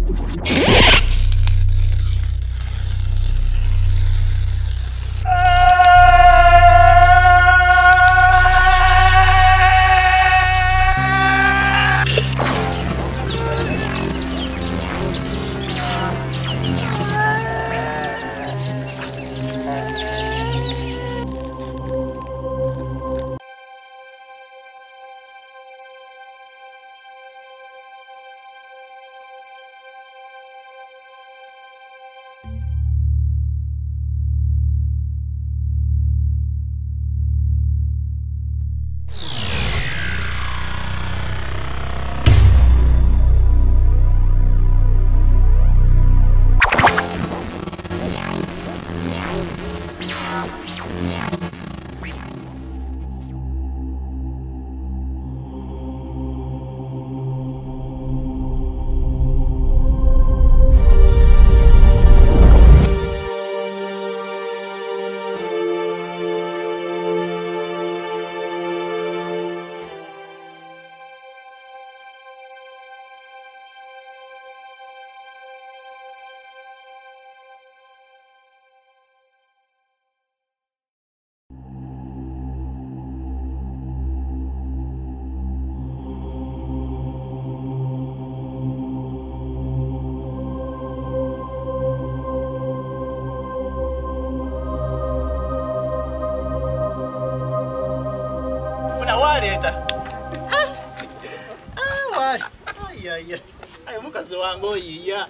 Ay, mukazi wangu yiya.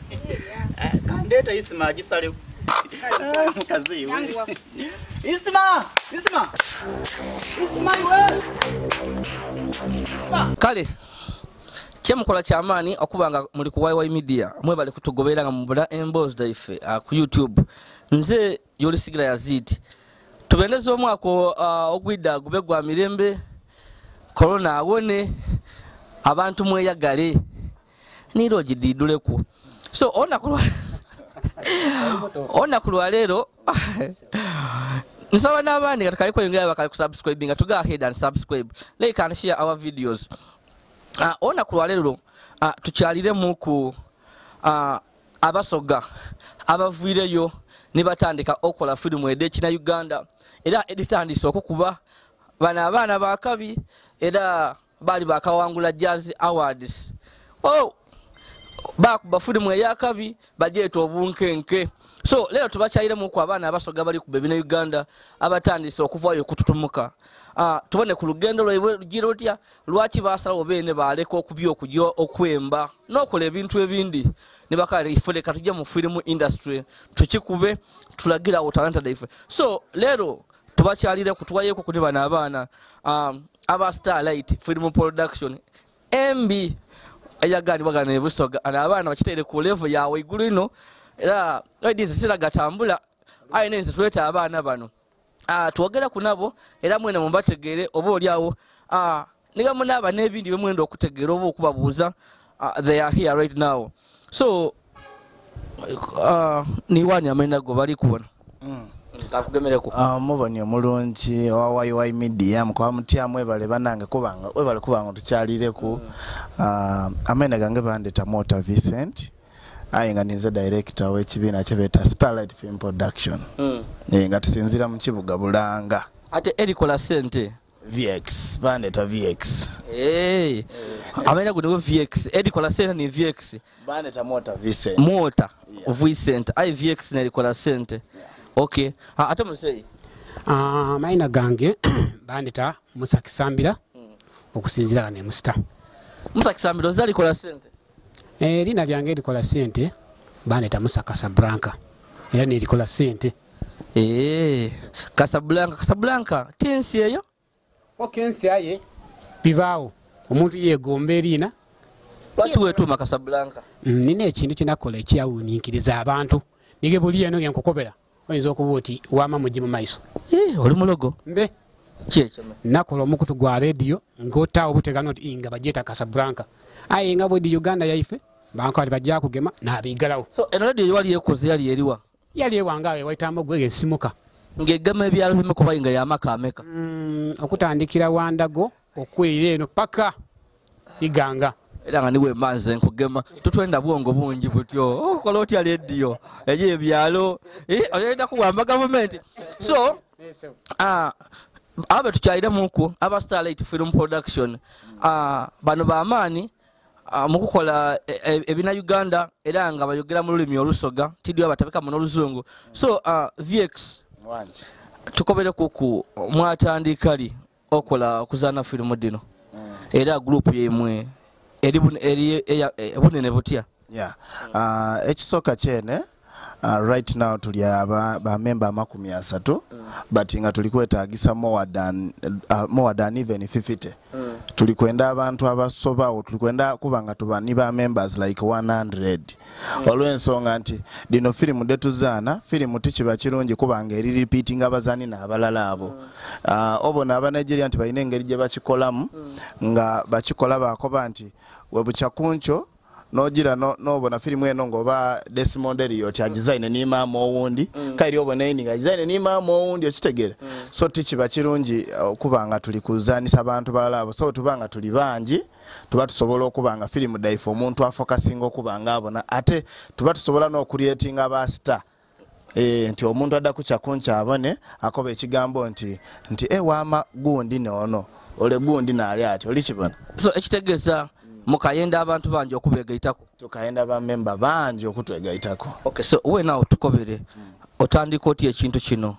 Kandeta Isma gisale. Mukazi we. Isma! Isma! Isma we. Isma. Kale. Kyemukola kyamaani okubanga muli ku YY Media mwebale kutugoberera nga mubula embozda ife ku YouTube. Nze Yolisigira Yazid. Tubendeza omwaka ogwidda gube gwa mirembe. Corona awone abantu mweyagale niro gididuleku. So ona kulwa lero nsaba n'abandi katika iko yongera bakali kusubscribe nga tuga ahead and subscribe, like and share our videos. Ona kulwa lero tukyalire muku Abasoga abavuireyo ne batandika okola filimu zekinayuganda era editandise okukuba bana abaana bakabi era bali bakawangula Jazz Awards. Oh, bakuba filimu eyakabi bajeeta obunkenke. So lero tubakyayire muku abaana Abasoga bali ku bebina Uganda abatandise okuvaayo okututumuka. Tubone ku lugendo lwe lugiro lutya lwaki basalawo bene baleka okubyo okujyo okwemba n'okola ebintu ebindi ne bakale ifuleka tujja mu film industry tukikube tulagira talanta daife. So lero tubakyalire kutuwayeko kuni bana abaana aba STARLIGHT Film Production MB ayagani bagana ne Busoga ana abaana bakitere ku level yawe iguru ino era ideas ziragatambula ayinenze tuleta abaana bano tuwagera kunabo era mwene mumbategere oba oliawo niga munaba nebindi bemwendo okutegera oba okubabuuza they are here right now. So ni wani amenda go bali kubona kafugemereko muboni omulungi wa YY Media mukwa mutya mwebale banange kubanga webale kubanga tukyalireku amenda gange bandeta Mota Vincent nga ninze director w'ekibiina kyebeta STARLIGHT Film Production nga tusinzira mu kibuga Bulanga ate erikola sente VX bandeta VX amenda guno VX erikola sente ni VX bandeta Mota Vincent Mota Vincent VX nerikola sente. Okay. Ate musei. Maina gange bandita Musakisambira okusinzira ne musta. Musakisambira zali kola sente. Lina lyange likola sente bandita Musa Casablanca. Era ne likola sente. Casablanca tensi eyo? Okay, ensi aye. Bivaawo. Omuntu yegombe erina. Lwaki wetuma Casablanca? Nina ekintu kinakola ekyawuniikiriza abantu. Nige buli eno yenkokobera. Oyinza okuba oti wama mugi mu maiso. Oli mulogo mbe kyekyo nakola omukutu gwa radio ngota obutegano inga bajeta Casablanca aye nga bwe di Uganda yaife banko ali bajja kugema na bigalawo. So eno radio yali ekoze yali eriwa yali ewangawe waitambo gwege simuka ngegema ebyalo bimeko bayinga ya maka ameka okutandikira wandago okwera eno paka iganga era nga niwe manze nkugema tutwenda bwongo bungi butyo okola otya radio eje ebyalo oyenda kuwamba government so abe tukyalira muku aba Starlight Film Production bano baamaani mukukola ebina Uganda era nga bayogera mu lulimi olusoga tidyo batabika mu oluzungu so VX tukobere kuku mwatandikali okola kuzana filimu dino era group yemwe eri bunene butya ekisoka kyene right now tuli ba member 30 but nga tulikwetagisa more than even 50 tulikwenda abantu abasobawo tulikwenda kubanga tubani ba members like 100 olwensonga nti dino filimu detuzana filimu tikiba kirungi kubanga eri repeating abazani na abalala abo obona aba Nigeria nti bayine engeri gye bakikolamu nga bakikola bakoba nti webuchakuncho nogira nobona filimu eno ngoba Desmonderi yoti agizaine ni mama owundi kairi obona ini agizaine ni mama owundi okitegere so tikiba kirungi kubanga tuli kuzanisa abantu balala abo so tubanga tuli banji tuba tusobola okubanga filimu daifu omuntu afocusing okubanga abona ate tuba tusobola no creating aba star nti omuntu adda kuchakuncha abone akoba ekigambo nti wama gundi nono ole gundi nali ati oli kibona so ekitegeza mukayenda abantu banje okubegaitako tukayenda ba member banje okutwegaitako okay so we now tukobere otandika oti ekintu kino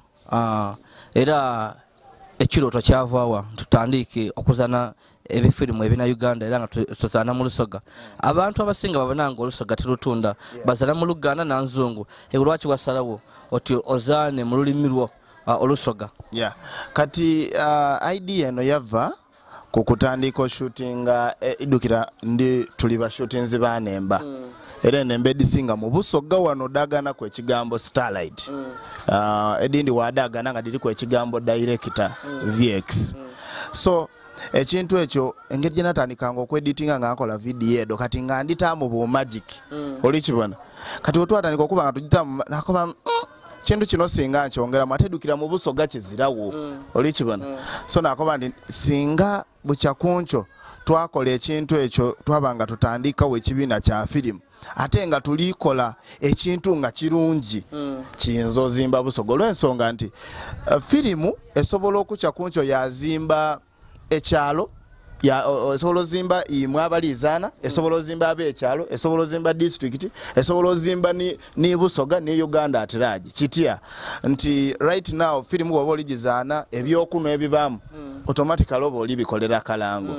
era ekiroto kyavawa tutandike okuzana ebifilimu ebina Uganda era nga tuzana mu lusoga abantu abasinga babonanga olusoga tilutunda bazana mu Luganda na nzungu lwaki wasalawo oti ozane mu lulimi lwo olusoga kati idea eno yava kukutandika shooting idukira ndi tuli ba shootings banemba era nembe disinga mu busoga wano dagana ku ekigambo Starlight edindi wadagana nga diri ku ekigambo director VX so ekintu ekyo engeri gye natandikanga okweditinga nga nkola video edo kati nga nditamu bu magic oli kibona kati otwatandika okuba nga tugitamu nakoba kintu kino singa nkyongera matedukira mu busoga kizirawo oli kibona so nakoba ndi singa buchakuncho twakola ekintu ekyo twabanga tutandika wekibina kya filimu ate nga tulikola ekintu nga kirungi kiyinza zimba busoga olw'ensonga nti filimu esobola okuchakuncho yazimba ekyalo esobola zimba imwe abalizana esobola zimba abekyalo esobola zimba district esobola zimba ni busoga ni Uganda atiraji kitya nti right now filimu wabo ligizana ebyokuno ebibamu automatically obo libikolera kalango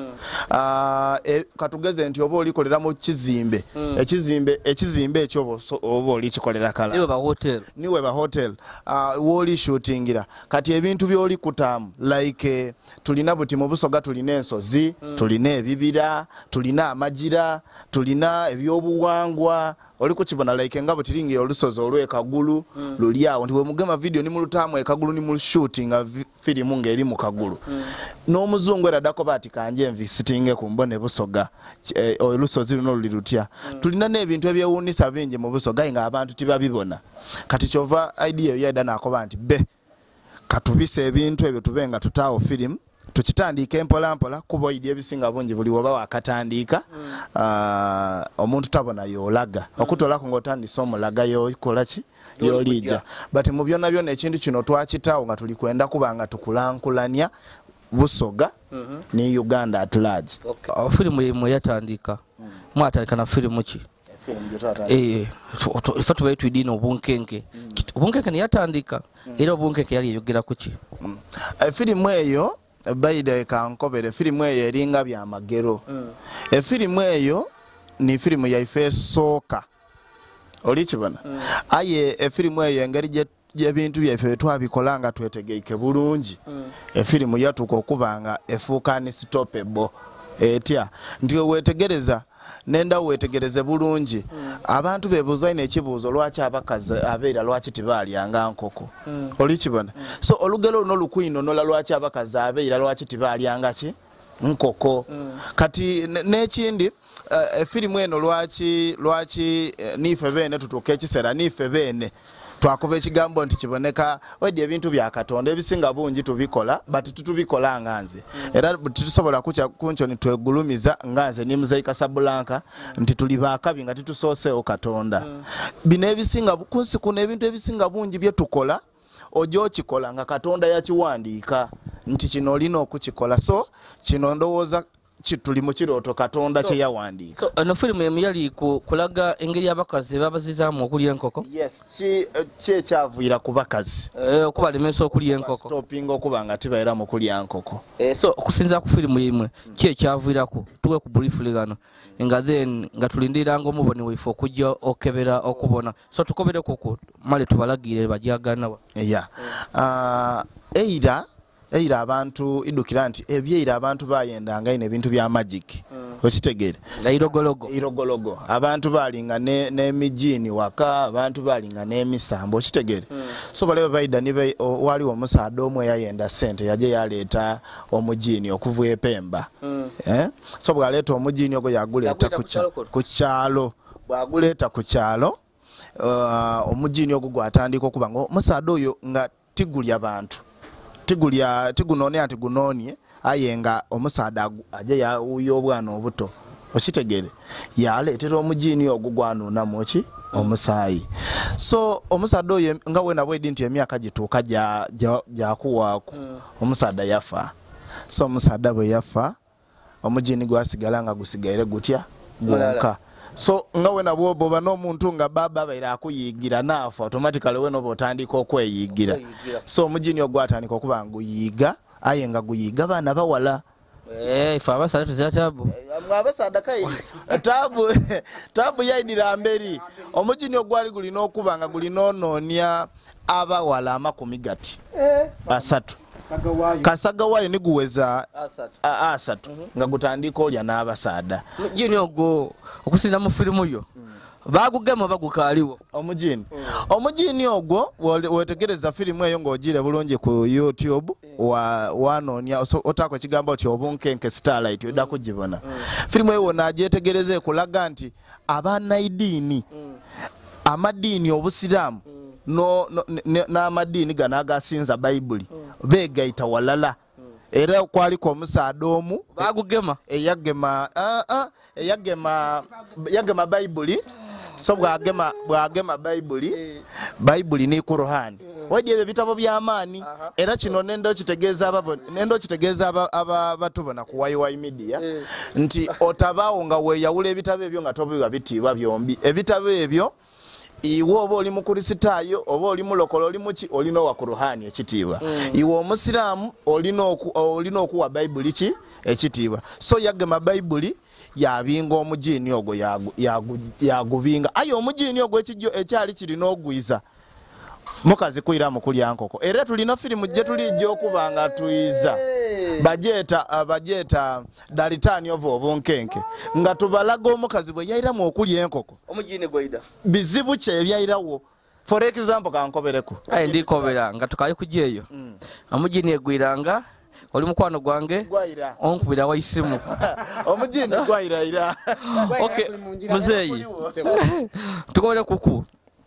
katugeze nti obo likolera mu kizimbe ekizimbe ekyo obo likikolera kalango niwe ba hotel woli shootingira kati ebintu byoli kutamu like tulina buti mu busoga tulina ensozi tulina ebibira tulina amagira tulina ebyobuwangwa oli kukibona like ngabo tiringi olusozo olwekagulu luliawo ndiwe mugema video ni mulutamu ekagulu ni mu shooting filimu ngeri mu kagulu no muzungu era dako bati kanje visitinge kumbone busoga olusozi luno lulirutya tulina n'ebintu ebyewunisa bingi mu busoga nga abantu tibabibona kati chova idea yeda nakoba nti be katubise ebintu ebyo tubenga tutawo filimu tukitandika empola mpola kuba idea bisinga bungi buli woba wakatandika omuntu tabona yolaga okutolako ngotandisa omulaga yokola ki yolija but mu byonna byonna ekintu kino twakitawo nga tuli kwenda kubanga tukulankulanya busoga ni Uganda at large filimu yemwe yatandika mwatandika na filimu ki ifatu baitu idino obunkenke ni yatandika era obunkenke yali yogera kuki filimu eyo baide kankobere filimu eyo eringa bya magero filimu eyo ni filimu ya ifesoka oli kibona aye filimu eyo engeri ebintu byaffe twabikolanga twetegeike bulungi filimu yatuka okubanga efuuka ni stoppable etya nti wetegereza nenda wetegereze bulungi abantu bebuzaine ekibuuzo lwaki abakazi abeera lwaki tibalyanga nkoko oli kibona so olugero luno lukwino nola lwaki abakazi abeera lwaki tibalyanga ki nkoko kati n'ekindi filimu eno lwaki nife bene tutuka ekisera nife bene twakuba ekigambo nti kiboneka wedi ebintu bya Katonda ebisinga bungi tubikola but tutubikola nganze era tusobola kuncho nitwegulumiza nganze ni Mzee Casablanca nti tuli bakabi nga tutusooseewo Katonda bino ebisinga kunsi kuno ebintu ebisinga bungi bye tukola ojo kikola nga Katonda yakiwandiika nti kino olina okukikola so kino ndowooza kituli mu kirooto Katonda kye yawandiika. No filimu emu yali kulaga engeri abakazi babazizaamu okulya enkoko. Yes, ki ekyaviira ku bakazi okubalemesa okulya enkoko. Stopping okuba nga tibaera mu kulya nkoko. So okusinza ku filimu yimwe ki ekyaviirako tuwe ku briefly gano nga then nga tulindiranga omuboni waife okujja okebera okubona so tukobere koko male tubalagire bajagana wa. Eira abantu idukira nti ebyeira abantu bayendanga ine ebintu bya magic okitegere irogologo abantu balinga n'emijini waka abantu balinga n'emisambo okitegere so bale baida nibe wali omusaada omwe yayenda sente yaje yaleeta omujini okuva epemba so bwaleeta omujini ogo yaguleta ku kyalo bwaguleta ku kyalo omujini ogo gwatandika okuba ngo omusaada oyo nga tigulya abantu tigunone anti gunonie ayenga omusaada aje ya uyo obwana obuto okitegere yaleetera omujini ogugwanuna mochi omusayi so omusaada oyo nga wena bwedi nti emyaka gituuka ja kuwako omusaada yafa so omusaada bwe yafa omujini gwasigala nga gusigaire gutya gwonka so nga wena bwoba n'omuntu nga baba baira akuyigira nafa automatically wena botandika okweyigira so omujini ogwatandika okuba nguyiga ayenga guyiga bana bawala ifa abasada tuzira tabu abasada kaidi tabu yaidira mberi omujini ogwali gulina okuba nga gulinononya abawala amakumi gati asatu kasaga wayo niguweza asatu nga gutandika olya n'abasaada mujini ogwo okusinda mu filimu yo bagugema bagukaliwo omujini ogwo wetegereza filimu eyo ng'ogire bulungi ku YouTube wanonya otako ekigambo oti obunkenke Starlight oda kugibona filimu eyo naagyetegereza ekulaga nti abanaidini amadini obusiramu n'amadini gano agasinza Bayibuli begaita walala era kwaliko omusaada omu bagugema yagema Bayibuli so bwagema Bayibuli ni Qur'an wadi ebyo bitabo by'amaani era kino nendo kitegeeza abatubona ku YY media nti otabaawo nga weyawula ebitabo ebyo nga tobiwa bitiibwa byombi ebitabo ebyo iwe oba oli mukristaayo oba oli mulokole oli muki olina wa Qur'an ekitiibwa iwe omusiraamu olina okuwa Bayibuli ki ekitiibwa so yagema Bayibuli yabinga omujini ogwo yagubinga ayo omujini ogwo ekyali kirina ogwiza mukazi kuira mu kulya nkoko era tulina filimu gye tulijja okuba nga tuyiza bajeta dalitani ovo obunkenke nga tubalaga omukazi bwe yairamu okulya enkoko omujini gwaida bizibu kye ebyayirawo for example kankobereko ndikobera nga tukali kujeyo omujini egwiranga oli mukwano gwange onkubira waisimu omujini gwaira okay muzeyi tukobere kuku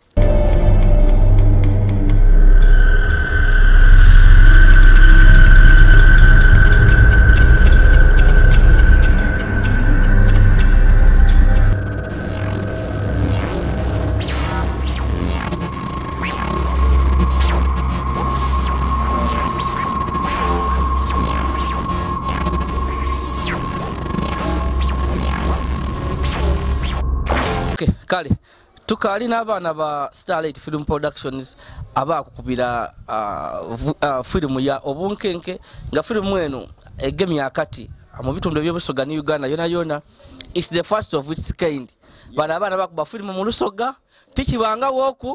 kale tukali n'abaana ba Starlight Film Productions abakukubira filimu ya obunkenke nga filimu eno egemya akati mu bitundu by'obusoga ni Uganda yona it's the first of its kind bana abaana bakuba filimu mu lusoga tikibanga woku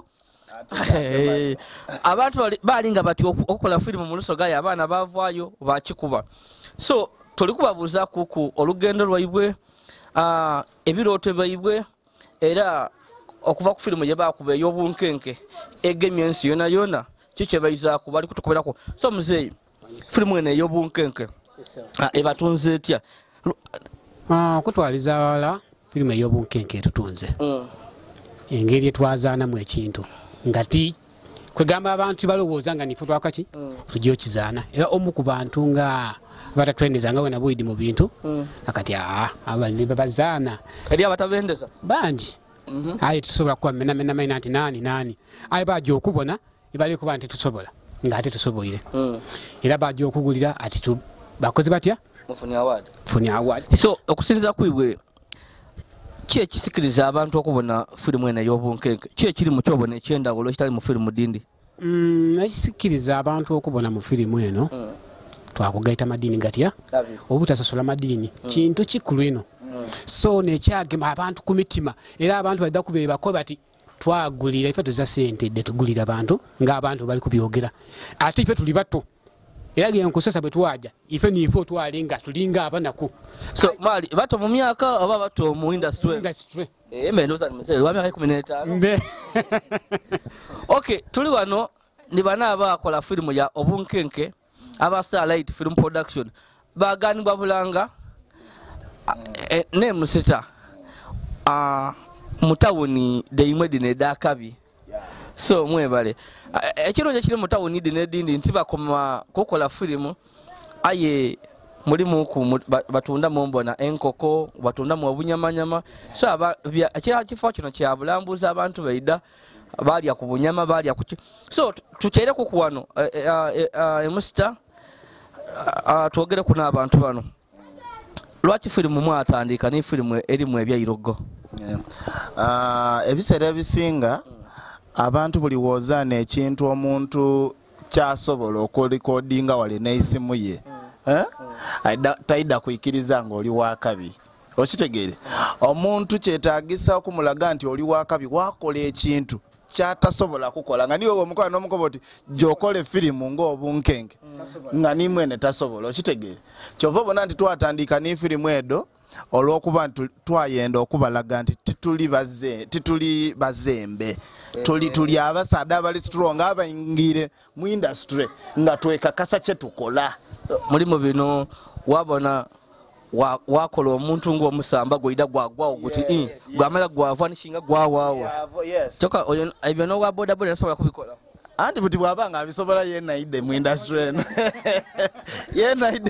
abantu balinga bati okukola filimu mu lusoga ya abaana bavaayo bakikuba so tulikubabuuza kuku olugendo lwaibwe ebirooto baibwe era okuva ku filimu yebakuba ey'obunkenke egemye ensi yona kikye bayiza ku bali kutukoberako so muzeyi filimu eno ey'obunkenke ebatunze etya kutwaliza wala filimu ey'obunkenke tutunze engeri etwazaanamu ekintu nga kwegamba abantu balowooza nga nife twakaki tujja okizaana era omu ku bantu nga batatwendeza nga wena bwidi mu bintu akati abalimi babazaana eri abatabendeza bangi aye tusobola kuba menamena nti nani aye bajja okubona ibali kuba nti tusobola nga ate tusoboire era bajja okugulira ati bakoze batya mufuni award so okusinziira kwibwe ki ekisikiriza abantu okubona firimu eno ey'obunkenke ki ekiri mu kyobona ekyendawulo ekitali mu firimu dindi ekisikiriza abantu okubona mu firimu eno twakugaita madiini gatya obutasosola madiini kintu kikulu eno so nekyagema abantu ku mitima era abantu badda kubeere bako bati twagulira ife tuza sente de tugulira abantu ng'abantu bali kubyogera ate ife tuli bato era genkusasa bwe twaja ife niife otwalinga tulinga abanaku so mali bato mu myaka oba bato mu industry embendoza mzee wa myaka 15 okay tuli wano ni bana abakola firimu ya obunkenke aba Starlight Film Production baganibwa bulanga ne musita mutawuni deimwe dine dakabi so mwebale ekirunje kiri mutawuni dine dindi nti bakoma kokola firimu aye mulimu ku batunda mumbona enkoko batunda mu obunyamanyama so ekira kifo kino kya bulambuza abantu baida bali akubunyama bali akuki so tukyere ku kuwano emusita twogere kuna abantu bano lwaki firimu mwatandika ni firimu erimu ebyairogo ebiseera ebisinga abantu buli wozaana ekintu omuntu kyasobola okulikodinga wali n'esimu ye taida kuyikiriza nga oli wakabi okitegeere omuntu kyetaagisa okumulaga nti oli wakabi wakola ekintu kyatasobola kukola nga niwe omukola n'omukoba oti gyokole firimu ng'obunkenke nga nimwene tasobola okitegeere kyova obona nti twatandika ni firimu edo olw'okuba nti twayenda okubalaga nti tituli bazembe tuli abasaada abali strong abayingire mu industry nga twekakasa kye tukola mulimu bino wabona wakola omuntu ng'omusamba gwida gwagwawo guti gwamala gwavanishinga gwawaawo kyokka ebyo n'obwa bodaboda nasobola kubikola anti buti bwabanga abisobola yenaide mu industry eno yenaide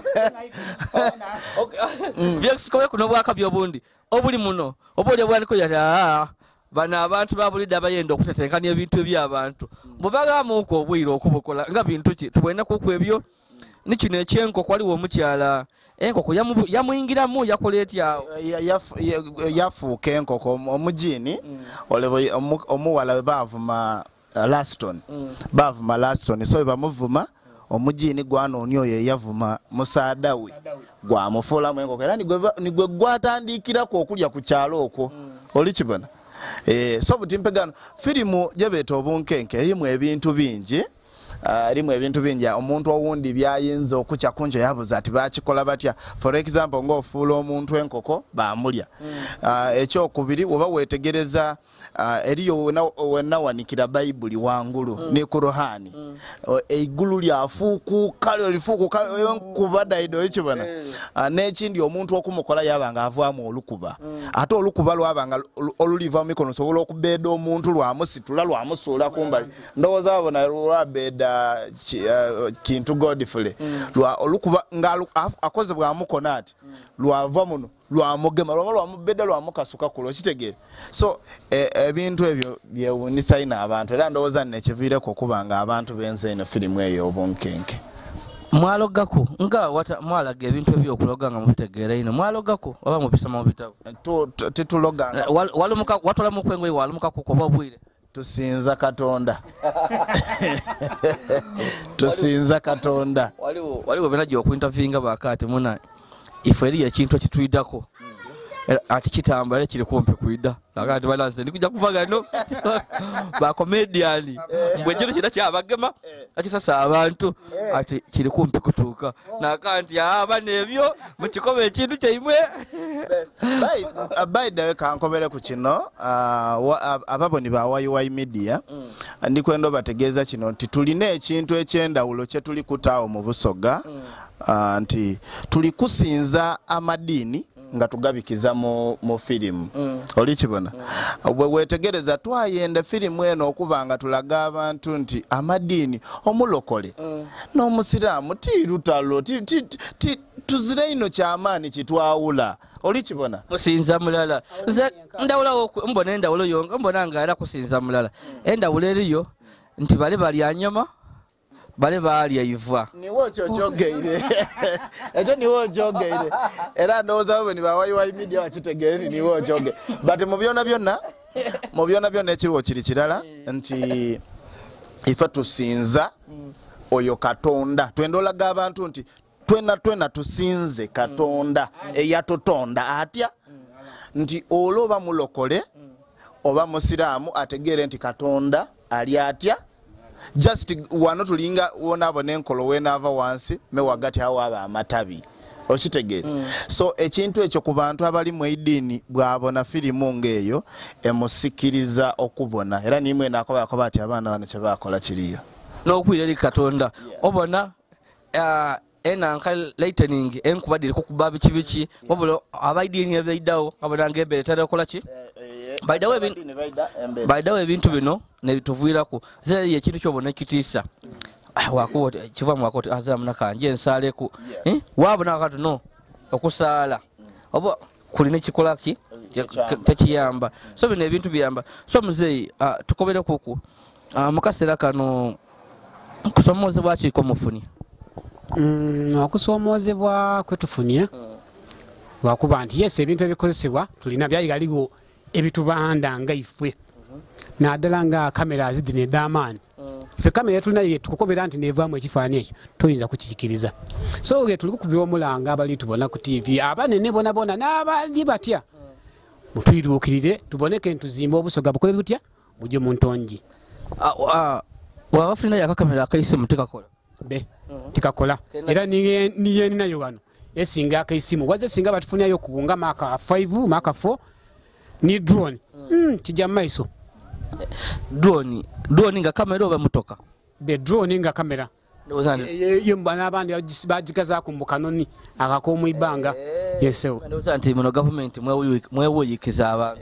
byekisikobe kuno bwakabi obundi obuli muno obuli obwaniko yati bano abantu babulidde abayenda okutetenkanya ebintu eby'abantu bwebagamuuko obwire okubukola nga bintu ki tubwenakuku ebyo nikino ekyenkoko waliwo omukyala enkoko yamuyingiramu yakola etya yafuuka enkoko omugini omuwala we bavuma Laston bavuma Laston so bamuvuma omugini gwanoonya oyo yavuma musaada we gwamufuulamu enkoko era nigwe gwatandikirako okulya ku kyalo okwo oli kibona so butimpegano firimu gyebeeta obunkenke erimu ebintu bingi rimu ebintu bingi omuntu owundi byayinza okukya kunjo yabuza ati bakikola batya for example ng'ofuula omuntu enkoko bamulya ekyokubiri oba wetegereza eriyo wenawanikira bayibuli wangulu ne kuruhani eigulu lyafuukuka enkuba daido ekibona n'ekindi omuntu okumukola yabanga avaamu olukuba ate olukuba lwabanga oluliva mu mikono sobola okubeeda omuntu lwamusitula lwamusuula kumbali ndowooza babona lwabeda kintu godfully olukuba nga akoze bwamukona ati lwava muno lwamugema lwamubedda lwamukasuka kulo kitegeere so ebintu ebyo byewunisa ino abantu era ndowooza nekiviireko okuba nga abantu benze ino firimu eyo obunkenke mwalogako nga mwalaga ebintu ebyokuloga nga mubitegeera ino mwalogako oba mubisoma mu bitabo tituloga watolamu kwengoyi walumukaku koba obwire tusinza Katonda tusinza Katonda waliwo benajja okuintervinga bakati muna ife eriyo ekintu kitwidako ati kitambala kiri kumpi kwida nakati balanze ndikuja kuva gano ba comedian bwejiro kida kyabagema ati sasa abantu ati kiri kumpi kutuuka nakanti abana ebyo mukikobe ekintu kyeimwe abaida kankobere ku kino ababoni ba YY media ndikwendo bategeeza kino nti tulina ekintu ekyendawulo kye tuli kutaawo mu Busoga nti tuli kusinza amadini nga tugabikiza mu filimu olikibona wetegereza twayenda filimu eno okuba nga tulaga abantu nti amadiini omulokole n'omusiraamu tirutalo tuzire ino kyamaani kitwawula olikibona kusinza mulala nze ndawulawo mbona endawulo yonga mbona nga era kusinza mulala endawulo eriyo nti bale balya nyama bale balya iva niwo kyogeire ekyo niwo kyogeire era ndowooza bo ni bawayiwayi media bakitegeere nti niwo kyoge but mu byona byonna ekiriwo kiri kirala nti ife tusinza oyo Katonda twenda olaga abantu nti twena tusinze Katonda eyatutonda atya nti oloba mulokole oba musiraamu ategeere nti Katonda ali atya just wano tulinga wona abone enkolo wenava wansi me wagati awo aba amatabi okitegeere so ekintu ekyo ku bantu abali mu idini bwabona filimu ngeyo emusikiriza okubona era nimwe nakoba ati abaana bano kye bakola kiriyo n'okwira eri Katonda obona enanka lightning enkubadire kukuba biki wabula abaidini ebeidawo abona ngembere tarakola ki by the way ebintu bino nebituvuirako zeri ekintu kyobona kitiisa wakuba kiva mu wakoti azamu nakanje ensaleku wabona wakati no okusaala obo kulina kikola ki tekiyamba so bino ebintu biyamba so muzeyi tukobere kuku mukasera kano kusomozebwa kiko mufuni okusomozebwa kwetufunye wakuba nti yes ebintu ebikozesebwa tulina byayigaliwo ebitubanda nga ifwe naddala nga kamera zidine ed'amaanyi ffe kamera tulina ye tukukobera nti nevaamu ekifaananyi ekyo tuyinza kukikiriza so ge tuli kukubira omulanga abali tubona ku TV abanene bonabona n'abali batya mutwiruukirire tuboneke ntuzimba obusoga bukole butya bujje mu ntongi waba fulina yakakamera akaisimu tekakola tikakola era niye ninayo wano esinga akaisimu waze singa batufunyayo kugunga maka 5 maka 4 ni drone kijja maiso drone nga kamera oba mutoka drone nga kamera yombana abandi bajikaza ku mukanoni akakomu ibanga yesewo ndoza nti muno government mwewoyikiza abantu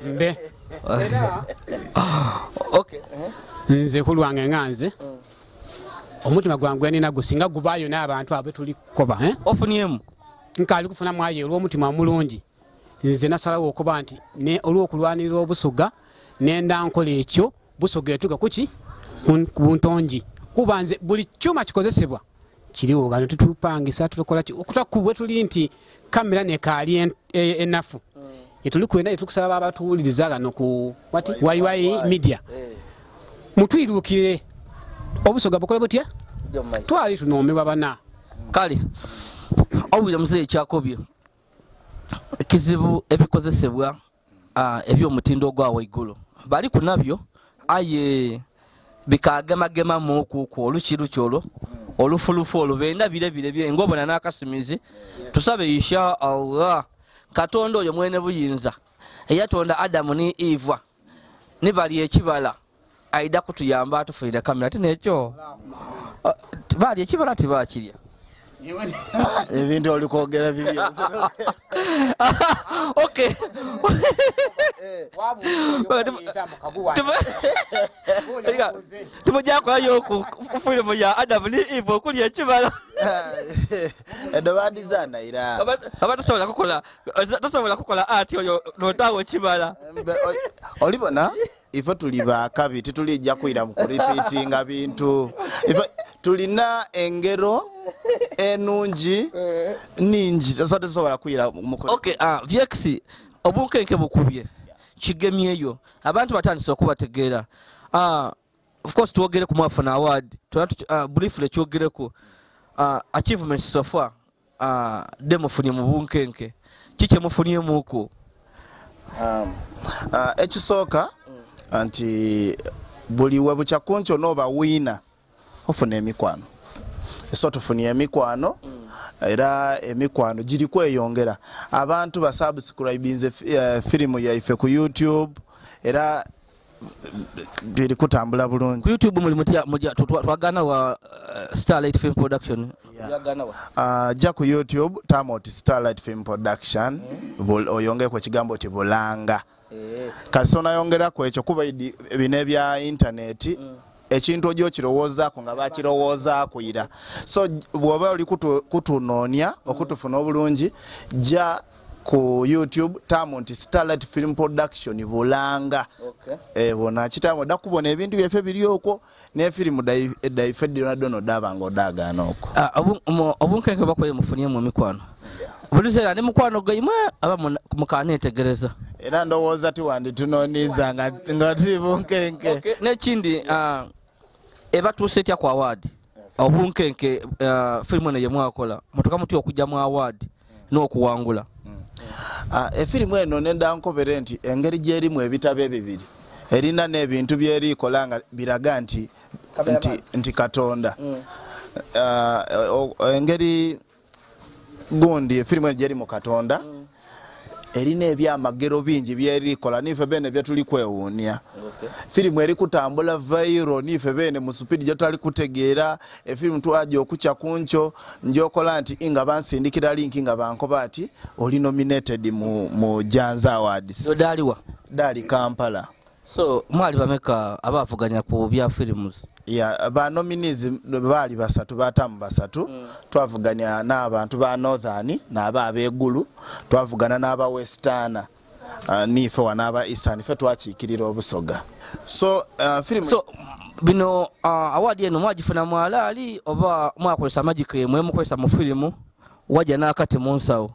okay nze kulwange nganze omutima gwangu nina gusinga gubayo n'abantu abe tuli koba ofuniemu nkali kufuna mwaye olw'omutima mulungi nze nasalawo okuba nti ne olw'okulwanirira obusoga nenda nkola ekyo busoga etuga kuki ku ntongi kuba nze buli kyuma kikozesebwa kiriwo gano tutupangisa tukola ki okutakubwe tuli nti kamera ne kali enafu etuli kwenda etukusaba abatuwuliriza gano ku wayiwayi media mutwiruukire obusoga bukola butya twali tunoomebwa bana kale awira muzeyi ekyakobyo ekizibu ebikozesebwa ebyomutindo ogwawa igulu bali kunabyo aye bikagemagema mukuku olukiruki olwo olufulufu olwo benda birebire ngobona n'akasimizi tusabe insha Allah Katonda oyo mwene buyinza eyatonda Adamu ni Eva nibali ekibala aida kutuyamba atufulira kamera tinekyo bali ekibala tibakirya ebintu olikogera bibi okay tumujja kulayo ku filimu ya Adamu ni Eva okulya ekibala edo badizana ira abantu tosobola kukola ati oyo notawo ekibala olibona ife tuli bakabi titulijja kwira mu repeatinga bintu ife tulina engero enungi ningi tosobola kwira mu okay VX obunkenke bukubye kigemyeyo abantu batandise okubategeera of course tuwogere ku mwafuna award briefly kyogereko achievements so far demofunye mu bunkenke kike mufunye muko ekisooka anti buli webucha kuncho noba wina ofuna emikwano so tufunye emikwano era emikwano giri kweyongera abantu ba subscribinze filimu yaife ku YouTube era biri kutambula bulungi. Ku YouTube muli twagana wa Starlight Film Production. Yagana wa. Ja ku YouTube tamoti Starlight Film Production. Oyonge ko kigambo ti bulanga. Kasona yongera ko ekyo kuba bine bya internet. Ekintu ojo kirowoozaako nga bakirowooza kuyira. So bwoba oli kutunonya okutufuna obulungi ja ku YouTube tamonti Starlight Film Production bulanga. Bona kitamo dakubona ebintu byefe biri okwo ne film daife dono dabango dagana okwo. Obunkenke bakoye mufunye mu mikwano. Bulizera ne mukwano gaimwe aba mukanetegereza. Era ndowooza ti wandi tunoniza nga tuli bunkenke. Nekindi ebatuuse etya ku award. Obunkenke film eno ye mwakola. Mutoka muti okujja mu award n'okuwangula. Efirimu eno nenda nkobere nti engeri gyerimu ebitabe bibiri. Erina n'ebintu byerikola nga biraga nti Katonda. Engeri gundi efirimu eno gyerimu Katonda. Erina ebyamagero bingi byerikola nife bene byatuli kwewuunya. Firimu eri kutambula viral nife bene mu speed gyatali kutegeera. Efirimu twaje okucha kuncho njokola nti inga bansindikira link nga bankoba ati oli nominated mu Janza Awards. Daliwa dali Kampala. So mwali bameka abavuganya ku bya films. Ba nominees bali basatu batamu basatu. Twavuganya n'abantu ba Northern n'aba ab'eggulu. Twavugana n'aba Western nife wanaba Eastern fe twakikirira obusoga. So film bino award eno mwagifuna mwalali oba mwakozesa magic yemwe mukozesa mu filimu wajja n'akati mu nsawo.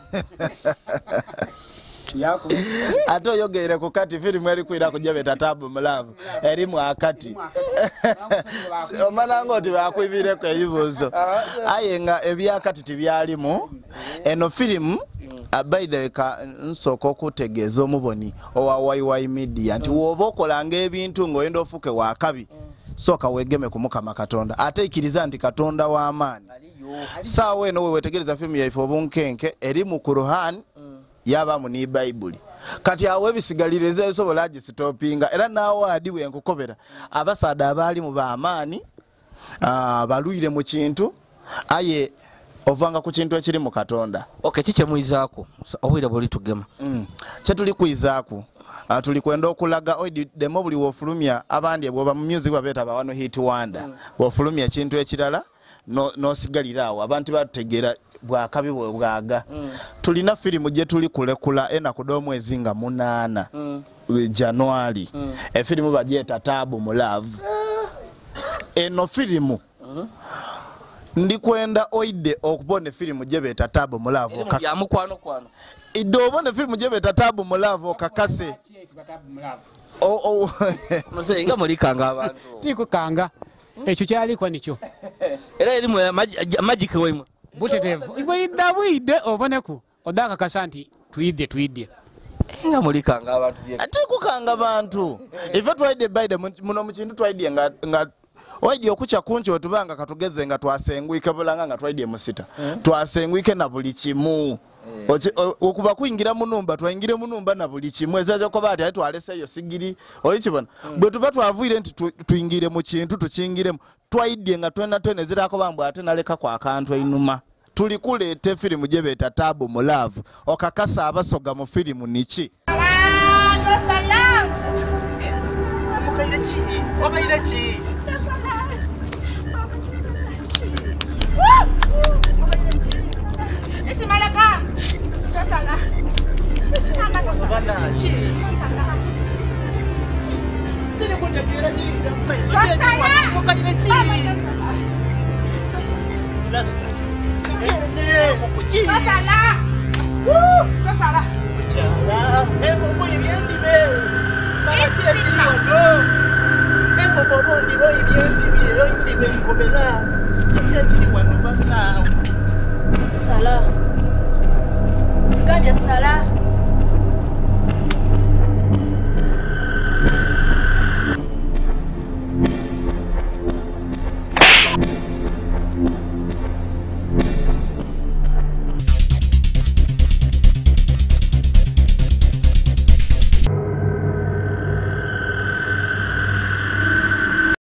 Ato yogere ku kati filimu eri kwira kujja betatabu mulavu erimu akati. Omana ngoti bakwibire ko ebibuzo. Ayenga ebyakati tibyalimu. Eno filimu abaide ka nsoko okutegeeza omuboni owa YY Media nti woba okolanga ebintu ng'oyenda ofuke wakabi soka wegeme ku Mukama Katonda ate ikiriza nti Katonda w'amaani. Saawa eno wewetegereza filimu yaife obunkenke eri mu Quran yaba mu ni Bible. Kati awe bisigaliriza esobola agistopinga era naawe adiwe nkukobera abasada abali mu baamaani baluire mu kintu aye ovanga ku kintu ekiri mu Katonda. Okay, kiche muizaako obwira boli tugema. Kye tuli kuizaako tuli kwenda okulaga demo buli wofulumya abandi bwoba mu music babeta ba wano hit wonder wofulumya kintu ekirala no sigalirawo abantu bategera bwakabi bwaga. Tulina filimu gye tuli kulekula enaku mwezi nga 8 January. Efilimu bagyeta Tabu mu Love. Eno filimu ndi kwenda oide okubona filimu gye beta Tabu mu Love ya mukwano kwano. Idobone filimu gye beta Tabu mu Love okakase. Muse nga mulikanga abantu. Tikukanga. Ekyo kyaliko nicho. Era erimu magic wemu. Butetevu. Ibwide oboneko. Odaka kasanti twide. Nga mulikanga abantu bye. Ati kukanga abantu. Ife twaide baide muno mu kintu twaide nga waidi okucha kuncho tubanga katugeze nga twasengwike bulanga nga twaide musita. Twasengwike na buli kimu. Okuba kuingira munumba twingire munumba na buli kimu ezaje ko bati ati twaleseyo sigiri oli kibona bwe tuba twavuire nti twingire mu kintu tukingiremu twaidye nga twena zirako bambu ate naleka kwa kantu einuma tuli kulete filimu gye beta Tabu mu Love okakasa abasoga mu filimu niki mukaire ki esi malaka sasala bana chi tele kutegera jinga mpeso je mukaire chi last kukuchi sasala sasala chala ego ibyendi be basi atino ego bobo ndi ibyendi be ndibwe ngobera chiche chiri wano bana